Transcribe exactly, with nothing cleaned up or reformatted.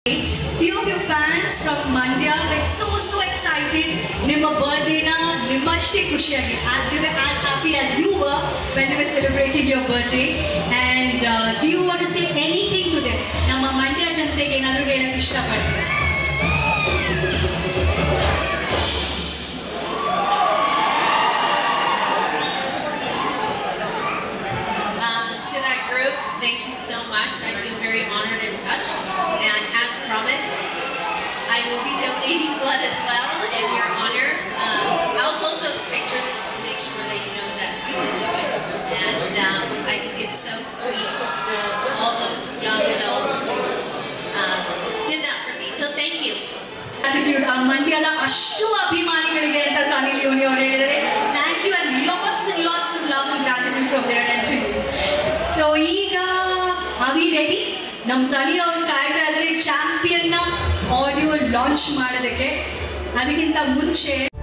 Few of your fans from Mandya were so so excited. Nimma birthday na nimashte kushiyagi. They were as happy as you were when they were celebrating your birthday. And uh, do you want to say anything to them? Namma Mandya jantege enadru helake ishtapadtare. To that group, thank you so much. I feel very honored and touched. And as promised, I will be donating blood as well in your honor. Um, I'll post those pictures to make sure that you know that we can do it. And um, I think it's so sweet of all those young adults who um, did that for me. So thank you. Attitude, our Mandyada ashtu abhimanigalige anta Sunny Leone avaru helidare. Thank you and lots and lots of love and gratitude from their end to you. So ಈಗ are we ready? ನಮ್ಮ ಸನಿ ಅವರು ಕಾಯ್ತಾ ಇದ್ದಾರೆ champion ನ audio launch ಮಾಡೋದಕ್ಕೆ. ಅದಕ್ಕಿಂತ ಮುಂಚೆ